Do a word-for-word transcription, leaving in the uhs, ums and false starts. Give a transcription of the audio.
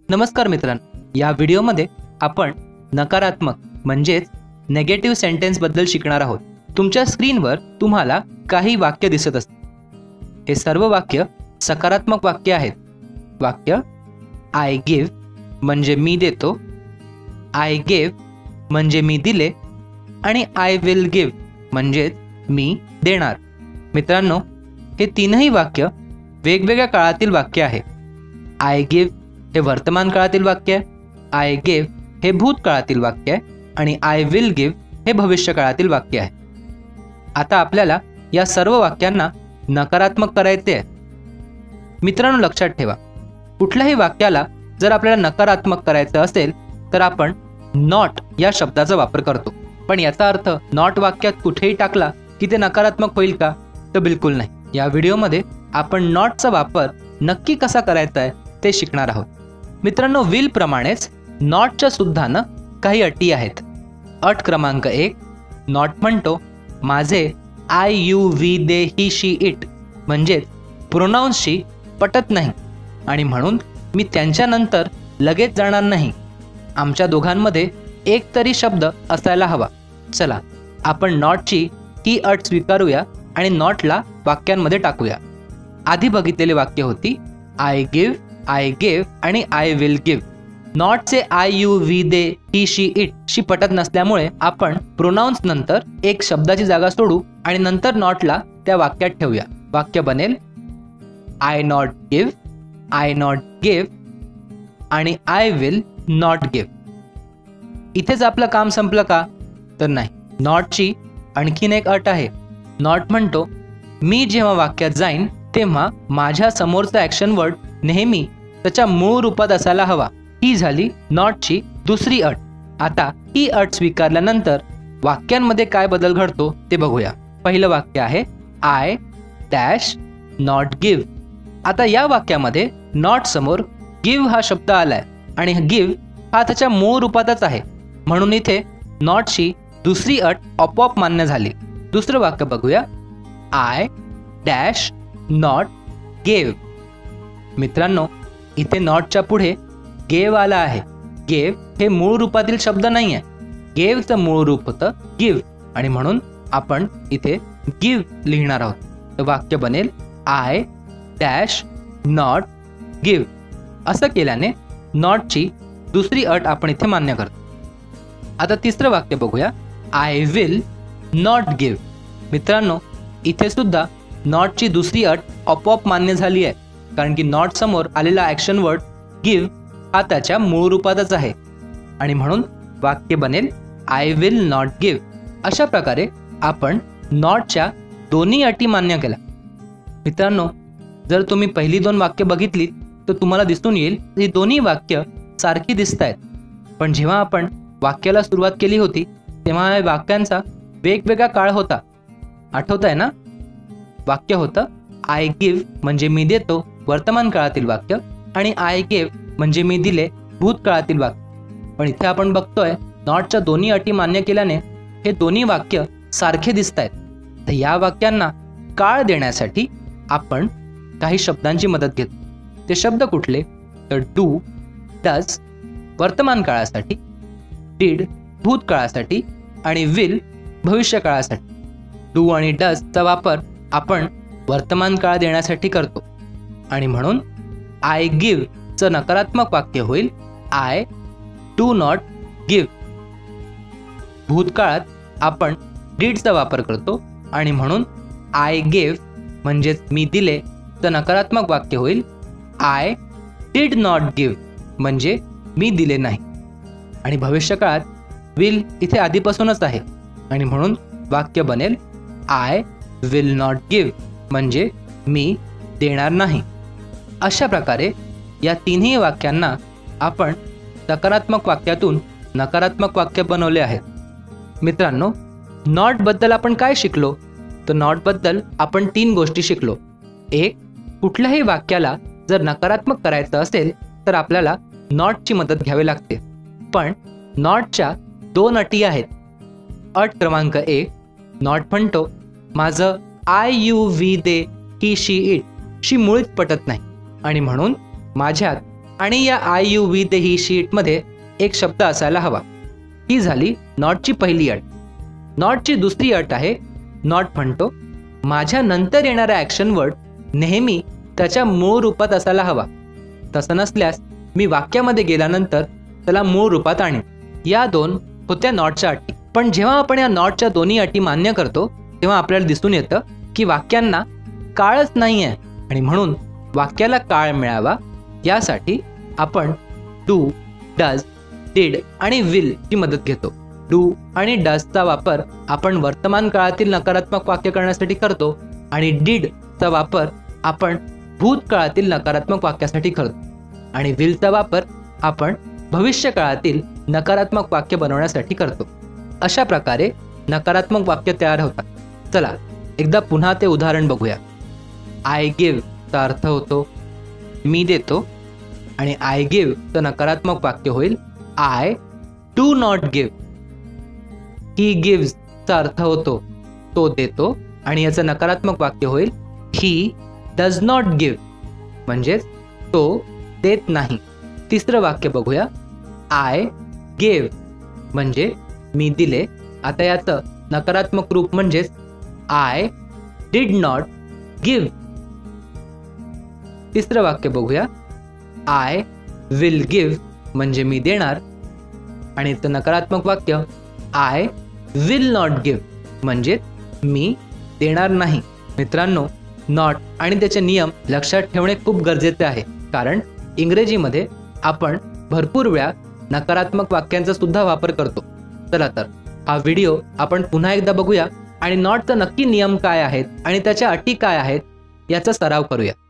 नमस्कार मित्रांनो, या व्हिडिओमध्ये आपण नकारात्मक म्हणजेच नेगेटिव्ह सेंटेन्स बद्दल शिकणार आहोत। तुमच्या स्क्रीनवर तुम्हाला काही वाक्य दिसत असतील। हे सर्व वाक्य सकारात्मक वाक्य आहेत। वाक्य आय गिव्ह म्हणजे मी देतो, आय गेव्ह म्हणजे मी दिले आणि आय विल गिव्ह म्हणजे मी देणार। मित्रांनो, हे तीनही वाक्य वेगवेगळ्या काळातील वाक्य आहे। आय गिव्ह हे वर्तमान काळातील वाक्य आहे, आय गेव्ह हे भूतकाळातील वाक्य आहे आणि आय विल गिव्ह हे भविष्य काळातील वाक्य आहे। आता आपल्याला या सर्व वाक्यांना नकारात्मक करायचे आहे। मित्रांनो, लक्षात ठेवा, कुठल्याही वाक्याला जर आपल्याला नकारात्मक करायचं असेल तर आपण नॉट या शब्दाचा वापर करतो। पण याचा अर्थ नॉट वाक्यात कुठेही टाकला की ते नकारात्मक होईल का? तर बिलकुल नाही। या व्हिडिओमध्ये आपण नॉटचा वापर नक्की कसा करायचा आहे ते शिकणार आहोत। मित्रांनो, विल प्रमाणेच नॉटच्या सुद्धा ना काही अटी आहेत। अट क्रमांक एक, नॉट म्हणतो माझे I you we they he she it म्हणजेच प्रोनाउन्सशी पटत नाही आणि म्हणून मी त्यांच्यानंतर लगेच जाणार नाही। आमच्या दोघांमध्ये एक तरी शब्द असायला हवा। चला आपण नॉटची ही अट स्वीकारूया आणि नॉटला वाक्यांमध्ये टाकूया। आधी बघितलेली वाक्य होती आय गिव्ह, आय गेव्ह आणि आय विल गिव्ह। नॉटचे I you we they he she it शी पटत नसल्यामुळे आपण प्रोनाउन्स नंतर एक शब्दाची जागा सोडू आणि नंतर नॉटला त्या वाक्यात ठेवूया। वाक्य बनेल I not give, I not gave आणि आय विल नॉट गिव्ह। इथेच आपलं काम संपलं का? तर नाही। नॉटची आणखीन एक अट आहे। नॉट म्हणतो मी जेव्हा वाक्यात जाईन तेव्हा माझ्या समोरचा ॲक्शन वर्ड नेहमी त्याच्या मूळ रूपात असायला हवा। ही झाली नॉटची दुसरी अट। आता ही अट स्वीकारल्यानंतर वाक्यांमध्ये काय बदल घडतो ते बघूया। पहिलं वाक्य आहे आय डॅश नॉट गिव्ह। आता या वाक्यामध्ये नॉट समोर गिव्ह हा शब्द आलाय आणि गिव्ह हा त्याच्या मूळ रूपातच आहे, म्हणून इथे नॉटची दुसरी अट आपोआप मान्य झाली। दुसरं वाक्य बघूया आय डॅश नॉट गेव्ह। मित्रांनो, इथे नॉटच्या पुढे गेव आला आहे। गेव हे मूळ रूपातील शब्द नाही आहे। गेवचं मूळ रूप होतं गिव्ह आणि म्हणून आपण इथे गिव्ह लिहिणार आहोत। तर वाक्य बनेल आय डॅश नॉट गिव्ह। असं केल्याने नॉटची दुसरी अट आपण इथे मान्य करतो। आता तिसरं वाक्य बघूया आय विल नॉट गिव्ह। मित्रांनो, इथे सुद्धा नॉटची दुसरी अट आपोआप मान्य झाली आहे, कारण की नॉट समोर आलेला ॲक्शन वर्ड गिव्ह हा त्याच्या मूळ रूपातच आहे आणि म्हणून वाक्य बनेल आय विल नॉट गिव्ह। अशा प्रकारे आपण नॉटच्या दोन्ही अटी मान्य केल्या। मित्रांनो, जर तुम्ही पहिली दोन वाक्य बघितलीत तर तुम्हाला दिसून येईल ही दोन्ही वाक्य सारखी दिसत आहेत, पण जेव्हा आपण वाक्याला सुरुवात केली होती तेव्हा या वाक्यांचा वेगवेगळा काळ होता। आठवत आहे ना? वाक्य होतं आय गिव्ह म्हणजे मी देतो, वर्तमान काळातील वाक्य, आणि आय गेव्ह म्हणजे मी दिले, भूतकाळातील वाक्य। पण इथे आपण बघतोय नॉटच्या दोन्ही अटी मान्य केल्याने हे दोन्ही वाक्य सारखे दिसत आहेत। तर या वाक्यांना काळ देण्यासाठी आपण काही शब्दांची मदत घेतो। ते शब्द कुठले? तर डू डज वर्तमान काळासाठी, डिड भूतकाळासाठी आणि विल भविष्य काळासाठी। डू आणि डजचा वापर आपण वर्तमान काळ देण्यासाठी करतो आणि म्हणून आय गिव्ह चं नकारात्मक वाक्य होईल आय डू नॉट गिव्ह। भूतकाळात आपण डिडचा वापर करतो आणि म्हणून आय गेव्ह म्हणजेच मी दिले चं नकारात्मक वाक्य होईल आय डिड नॉट गिव्ह म्हणजे मी दिले नाही। आणि भविष्य काळात विल इथे आधीपासूनच आहे आणि म्हणून वाक्य बनेल आय विल नॉट गिव्ह म्हणजे मी देणार नाही। अशा प्रकारे या तिन्ही वाक्यांना आपण सकारात्मक वाक्यातून नकारात्मक वाक्य बनवले आहेत। मित्रांनो, नॉट बद्दल आपण काय शिकलो? तर नॉट बद्दल आपण तीन गोष्टी शिकलो। एक, कुठल्याही वाक्याला जर नकारात्मक करायचं असेल तर आपल्याला नॉटची मदत घ्यावी लागते, पण नॉटच्या दोन अटी आहेत। अट क्रमांक एक, नॉट म्हणतो माझं I you we they he she it शी मुळीच पटत नाही आणि म्हणून माझ्यात आणि या आय यू वी ते ही शीटमध्ये एक शब्द असायला हवा. ही झाली नॉटची पहिली अट. नॉटची दुसरी अट आहे नॉट म्हणतो माझ्या नंतर येणारा ॲक्शन वर्ड नेहमी त्याच्या मूळ रूपात असायला हवा. तसं नसल्यास मी वाक्यामध्ये गेल्यानंतर त्याला मूळ रूपात आणेन. या दोन होत्या नॉटच्या अटी. पण जेव्हा आपण या नॉटच्या दोन्ही अटी मान्य करतो तेव्हा आपल्याला दिसून येतं की वाक्यांना काळच नाही आहे आणि म्हणून वाक्याला काळ मिळावा यासाठी आपण डू, डज, डिड आणि विल ची मदत घेतो. डू आणि डजचा वापर आपण वर्तमान काळातील नकारात्मक वाक्य करण्यासाठी करतो आणि डिडचा वापर आपण भूतकाळातील नकारात्मक वाक्यासाठी करतो आणि विलचा वापर आपण भविष्य काळातील नकारात्मक वाक्य बनवण्यासाठी करतो. अशा प्रकारे नकारात्मक वाक्य तयार होतात. चला एकदा पुन्हा ते उदाहरण बघूया. आय गिव्ह चा अर्थ होतो मी देतो आणि आय गिव्ह चं नकारात्मक वाक्य होईल I do not give. He gives चा अर्थ होतो तो देतो आणि याचं नकारात्मक वाक्य होईल ही डज नॉट गिव्ह म्हणजेच तो देत नाही. तिसरं वाक्य बघूया. आय गेव म्हणजे मी दिले. आता याचं नकारात्मक रूप म्हणजेच आय डिड नॉट गिव्ह. तिसरं वाक्य बघूया. आय विल गिव्ह म्हणजे मी देणार आणि याचं नकारात्मक वाक्य आय विल नॉट गिव्ह म्हणजे मी देणार नाही. मित्रांनो, नॉट आणि त्याचे नियम लक्षात ठेवणे खूप गरजेचे आहे कारण इंग्रजीमध्ये आपण भरपूर वेळा नकारात्मक वाक्यांचा सुद्धा वापर करतो. चला तर हा व्हिडिओ आपण पुन्हा एकदा बघूया आणि नॉटचा नक्की नियम काय आहेत आणि त्याच्या अटी काय आहेत याचा सराव करूया.